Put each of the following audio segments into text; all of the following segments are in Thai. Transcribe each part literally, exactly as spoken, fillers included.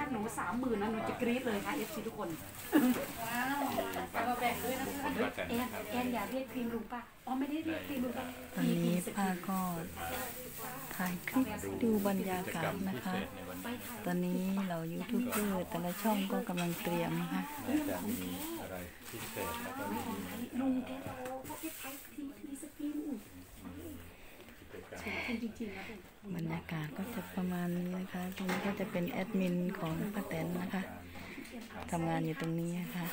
าหนูสามหมื่นนะหนูจะกรี๊ดเลยค่ะเอฟซีทุกคนว้าวมาแบ่งด้วยนะคะแอนแอนอย่าเรียกครีมลุงป้าอ๋อไม่ได้เรียกครีมลุงป้าตอนนี้ป้าก็ถ่ายคลิปดูบรรยากาศนะคะ ตอนนี้เรายูทูบเบอร์แต่ละช่องก็กำลังเตรียมนะคะจะมีอะไรพิเศษแล้วก็มีลุงแกโอ้พวกที่ใช้ทีทีสกินจริงๆนะบรรยากาศก็จะประมาณนี้นะคะตรงนี้ก็จะเป็นแอดมินของป้าแตนนะคะทำงานอยู่ตรงนี้นะคะ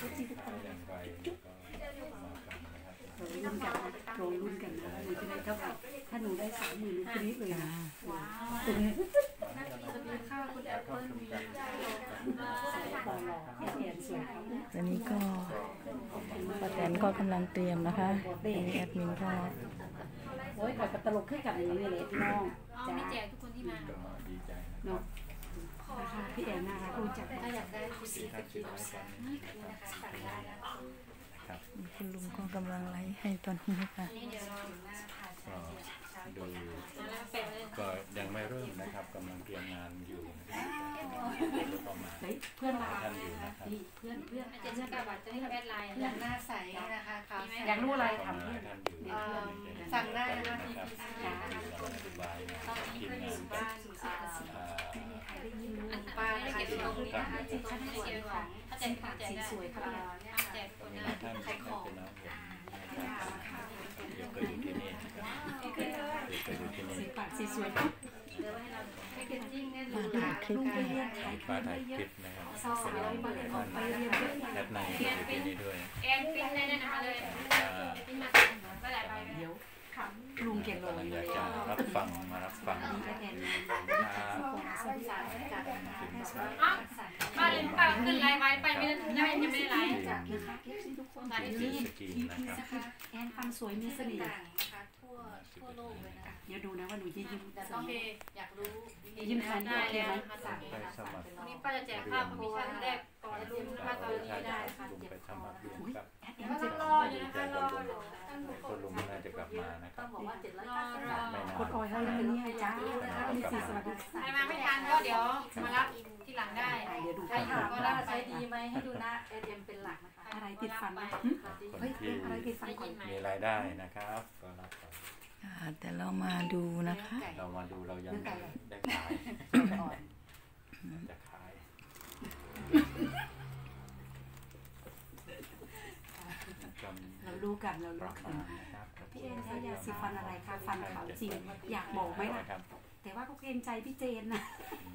รุ่นกันโรงรุ่นกันนะหนูจะได้เท่าไหร่ถ้าหนูได้สามหมื่นหนูกรี๊ดเลยนะว้าวตรงนี้ข้าวคุณแอปเปิ้ลมีตอนรอแอนสวยครับตอนนี้ก็ป้าแตนก็กำลังเตรียมนะคะแอดมินก็โอ้ยขอตลกขึ้นกับอย่างนี้เลยพี่น้องจะไม่แจกทุกคนที่มาเนาะนะคะพี่แอนน่ารักรู้จักถ้าอยากได้คุซีสกินนี่นะคะสั่งได้แล้วคุณลุงก็กำลังไลฟ์ให้ตอนนี้ค่ะดูก็ยังไม่เริ่มนะครับกำลังเตรียมงานอยู่เพื่อนมาท่านอยู่นะครับเพื่อนเพื่อนเจนนี่กับบัตรจะให้แอดไลน์อยากหน้าใสนะคะอยากรู้อะไรทำเพื่อนสั่งได้นะคะที่ทีมงานป้าขายของนี่นะคะที่ต้องให้เชียร์ของถ้าแจกของแจกได้สวยครับแจกคนนะขายของเดี๋ยวก็อยู่ที่นี่เดี๋ยวก็อยู่ที่นี่สีปากสีสวยเดี๋ยวให้เราให้เป็นจริงแน่นอนถ่ายคลิปไปเรียนขายป้าถ่ายคลิปนะครับสาวๆไปไปเรียนเยอะแอดในอยู่ที่นี่ด้วยแอนปิ้นได้แน่นอนเลยปิ้นมาก็หลายใบเดี๋ยวลุงเกลโลอยากจะรับฟังมารับฟังป้าเล่นป้าขึ้นไลน์ไว้ไปไม่ได้ยังไม่ได้ไลน์จากนะคะเอฟซีทุกคนมาที่นี่นะครับแอนฟันสวยมีเสน่ห์นะคะทั่วทั่วโลกเลยนะคะเดี๋ยวดูนะว่าหนูจะยิ้มแต่ต้องอยากรู้ยิ้มทันได้แล้วไปมาสมัครวันนี้ป้าจะแจกภาพคอมมิชชั่นแรกก่อนลุ้นนะคะตอนนี้ได้ค่ะลุงไปสมัครเรียนครับก็ต้องรออยู่นะคะรอท่านผู้ชมคนลุงน่าจะกลับมานะครับบอกว่าเจ็ดร้อยเก้าสิบบาทกดออยให้เลยเนี่ยจ้ามีสีสวัสดีใครมาไม่ทันก็เดี๋ยวมารับที่หลังได้เดี๋ยวดูใครถามก็ได้ใช้ดีไหมให้ดูหน้าเอ เอ็ม เป็นหลักนะคะอะไรติดฟันไหมเฮ้ยอะไรติดฟันก่อนมีรายได้นะครับก็รับไปแต่เรามาดูนะคะเรามาดูเรายังได้ขายจะขายเรารู้กันเรารู้กันพี่เอ็นใช้ยาสีฟันอะไรคะฟันขาวจริงอยากบอกไหมล่ะแต่ว่าก็เกรงใจพี่เจนนะ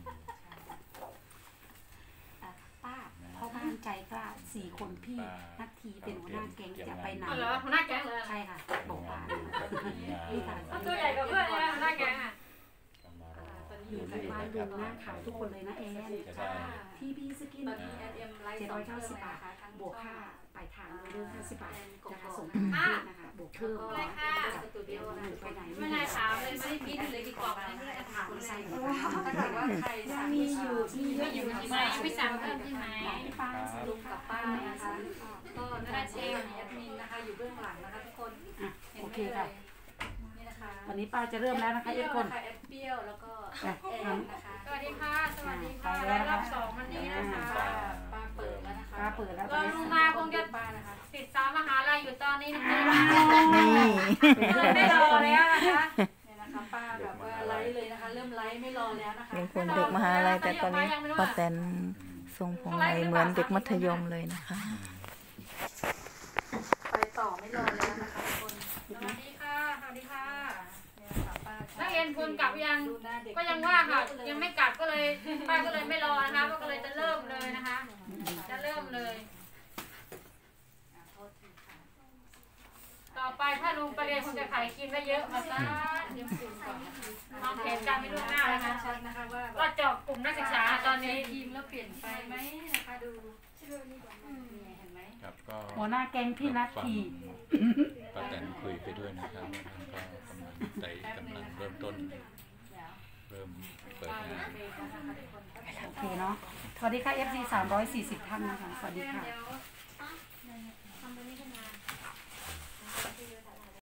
ป้าพ่อบ้านใจกล้าสี่คนพี่นักทีเป็นหัวหน้าแก๊งจะไปไหนเหรอหัวหน้าแก๊งเลยใช่ค่ะบอกว่าตัวใหญ่กว่าเพื่อนเลยหัวหน้าแก๊งอ่ะอยู่กับบ้านดูหน้าขาวทุกคนเลยนะแอนทีพีสกินเจ็ดร้อยเก้าสิบบาทบวกค่าปลายทางเรื่องห้าสิบบาทนะคะส่งถึงประเทศนะคะบวกเพิ่มจากตัวเดียวไปไหนไม่ได้ถามเลยไม่ได้พิมพ์เลยดีกว่าไม่ได้ถามใส่เพราะว่าถ้าเกิดว่าใครมีอยู่มีเยอะอยู่ที่ไหนไม่สั่งเพิ่มใช่ไหมป้าลุงกับป้านะคะก็ได้เชฟแอดมินนะคะอยู่เบื้องหลังนะคะทุกคนโอเคค่ะวันนี้ป้าจะเริ่มแล้วนะคะเอ็ดคนแอดเปรี้ยวแล้วก็แอนนะคะสวัสดีค่ะสวัสดีค่ะรอบสองวันนี้นะคะป้าเปิดแล้วนะคะป้าเปิดแล้วก็ลุงมาคงจะติดสาวมหาลัยอยู่ตอนนี้นะคะไม่รอแล้วนะคะเนี่ยนะคะป้าแบบว่าไลฟ์เลยนะคะเริ่มไลฟ์ไม่รอแล้วนะคะยังคนเด็กมหาลัยแต่ตอนนี้ป้าแตนทรงผมใหม่เหมือนเด็กมัธยมเลยนะคะไปต่อไม่รอแล้วนะคะทุกคนสวัสดีค่ะสวัสดีค่ะนักเรียนคุณกลับยังก็ยังว่าค่ะยังไม่กลับก็เลยป้าก็เลยไม่รอนะคะก็เลยจะเริ่มเลยนะคะจะเริ่มเลยต่อไปถ้าลุงไปเรียนคงจะขายครีมได้เยอะมาซ่าเดี๋ยวคุณก่อนน้องเขียนการไม่ล่วงหน้าแล้วนะคะว่าเจาะกลุ่มนักศึกษาตอนนี้ทีมแล้วเปลี่ยนไปไหมนะคะดูเห็นไหมหัวหน้าแก๊งพี่นัททีป้าแตนคุยไปด้วยนะครับก็กำลังใจกำลังเริ่มต้นเริ่มเปิดงานโอเคเนาะสวัสดีค่ะ เอฟ ซี สามร้อยสี่สิบท่านนะคะสวัสดีค่ะ